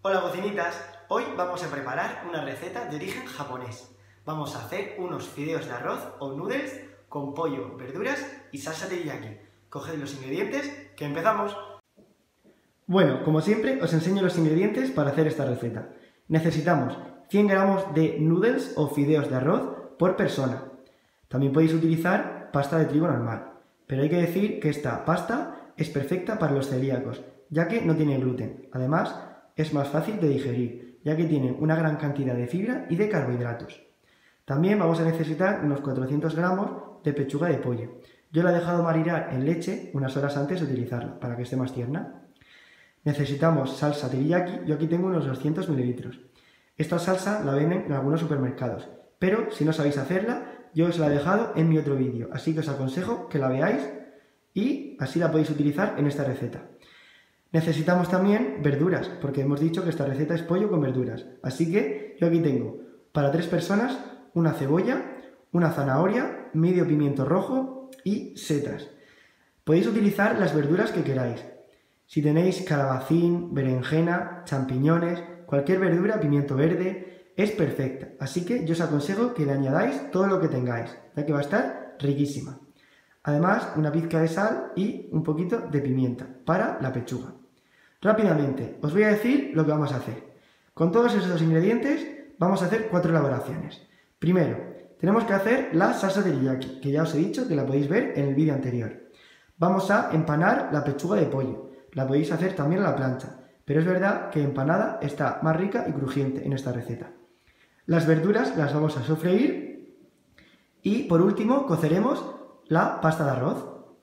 Hola cocinitas, hoy vamos a preparar una receta de origen japonés. Vamos a hacer unos fideos de arroz o noodles con pollo, verduras y salsa teriyaki. Coged los ingredientes, que empezamos. Bueno, como siempre os enseño los ingredientes para hacer esta receta. Necesitamos 100 gramos de noodles o fideos de arroz por persona. También podéis utilizar pasta de trigo normal, pero hay que decir que esta pasta es perfecta para los celíacos, ya que no tiene gluten. Además, es más fácil de digerir, ya que tiene una gran cantidad de fibra y de carbohidratos. También vamos a necesitar unos 400 gramos de pechuga de pollo. Yo la he dejado marinar en leche unas horas antes de utilizarla, para que esté más tierna. Necesitamos salsa teriyaki, yo aquí tengo unos 200 mililitros. Esta salsa la venden en algunos supermercados, pero si no sabéis hacerla, yo os la he dejado en mi otro vídeo, así que os aconsejo que la veáis y así la podéis utilizar en esta receta. Necesitamos también verduras, porque hemos dicho que esta receta es pollo con verduras. Así que yo aquí tengo, para 3 personas, una cebolla, una zanahoria, medio pimiento rojo y setas. Podéis utilizar las verduras que queráis. Si tenéis calabacín, berenjena, champiñones, cualquier verdura, pimiento verde, es perfecta. Así que yo os aconsejo que le añadáis todo lo que tengáis, ya que va a estar riquísima. Además, una pizca de sal y un poquito de pimienta para la pechuga. Rápidamente, os voy a decir lo que vamos a hacer. Con todos esos ingredientes vamos a hacer 4 elaboraciones. Primero, tenemos que hacer la salsa teriyaki, que ya os he dicho que la podéis ver en el vídeo anterior. Vamos a empanar la pechuga de pollo. La podéis hacer también a la plancha, pero es verdad que empanada está más rica y crujiente en esta receta. Las verduras las vamos a sofreír y por último coceremos la pasta de arroz.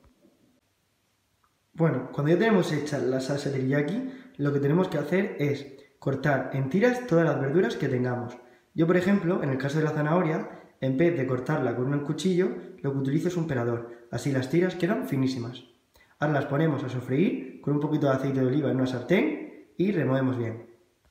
Bueno, cuando ya tenemos hecha la salsa teriyaki, lo que tenemos que hacer es cortar en tiras todas las verduras que tengamos. Yo, por ejemplo, en el caso de la zanahoria, en vez de cortarla con un cuchillo, lo que utilizo es un pelador. Así las tiras quedan finísimas. Ahora las ponemos a sofreír con un poquito de aceite de oliva en una sartén y removemos bien.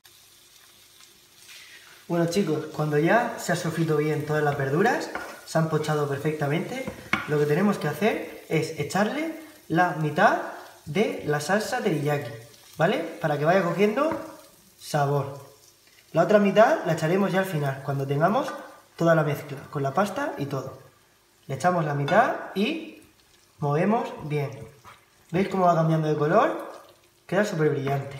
Bueno chicos, cuando ya se ha sofrito bien todas las verduras, se han pochado perfectamente, lo que tenemos que hacer es echarle la mitad de la salsa teriyaki, ¿vale? Para que vaya cogiendo sabor. La otra mitad la echaremos ya al final, cuando tengamos toda la mezcla, con la pasta y todo. Le echamos la mitad y movemos bien. ¿Veis cómo va cambiando de color? Queda súper brillante.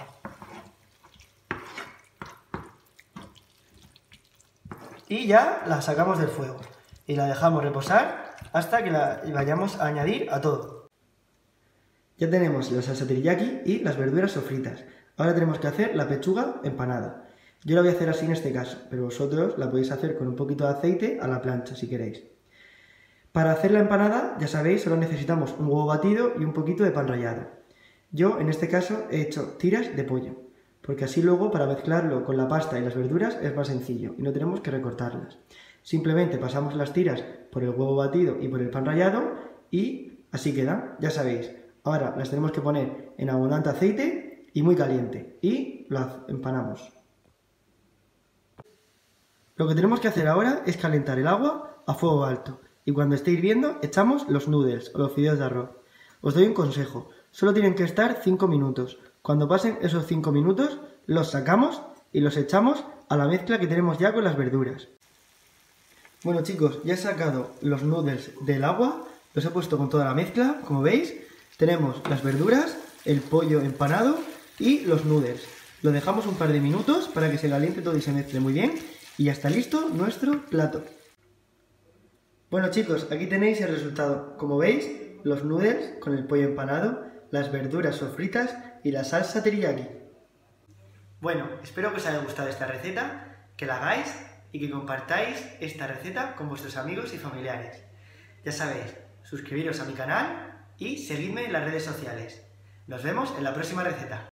Y ya la sacamos del fuego y la dejamos reposar hasta que la vayamos a añadir a todo. Ya tenemos la salsa teriyaki y las verduras sofritas. Ahora tenemos que hacer la pechuga empanada. Yo la voy a hacer así en este caso, pero vosotros la podéis hacer con un poquito de aceite a la plancha si queréis. Para hacer la empanada, ya sabéis, solo necesitamos un huevo batido y un poquito de pan rallado. Yo en este caso he hecho tiras de pollo, porque así luego para mezclarlo con la pasta y las verduras es más sencillo y no tenemos que recortarlas. Simplemente pasamos las tiras por el huevo batido y por el pan rallado y así quedan, ya sabéis. Ahora las tenemos que poner en abundante aceite y muy caliente y las empanamos. Lo que tenemos que hacer ahora es calentar el agua a fuego alto y cuando esté hirviendo echamos los noodles o los fideos de arroz. Os doy un consejo, solo tienen que estar 5 minutos. Cuando pasen esos 5 minutos los sacamos y los echamos a la mezcla que tenemos ya con las verduras. Bueno chicos, ya he sacado los noodles del agua, los he puesto con toda la mezcla, como veis. Tenemos las verduras, el pollo empanado y los noodles. Lo dejamos un par de minutos para que se caliente todo y se mezcle muy bien. Y ya está listo nuestro plato. Bueno chicos, aquí tenéis el resultado. Como veis, los noodles con el pollo empanado, las verduras sofritas y la salsa teriyaki. Bueno, espero que os haya gustado esta receta, que la hagáis y que compartáis esta receta con vuestros amigos y familiares. Ya sabéis, suscribiros a mi canal y seguidme en las redes sociales. Nos vemos en la próxima receta.